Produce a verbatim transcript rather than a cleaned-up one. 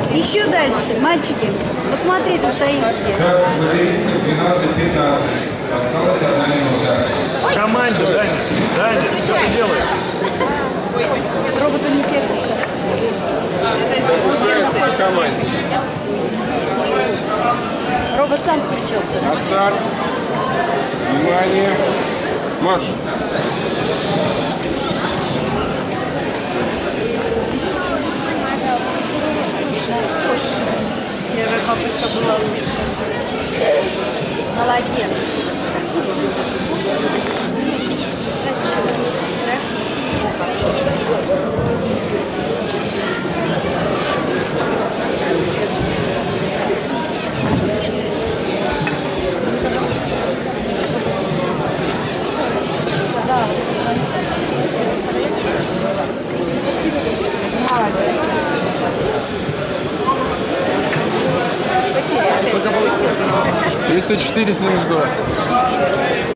Еще дальше, мальчики, посмотрите, стоишь. Так, лабиринтик двенадцать пятнадцать. Осталась одна минута. Команде, Даня. Даня, что ты делаешь? Роботу не терпится. Робот сам включился. Старт. Внимание. Марш. Первая попытка была лучше. Молодец. тридцать четыре семьдесят два.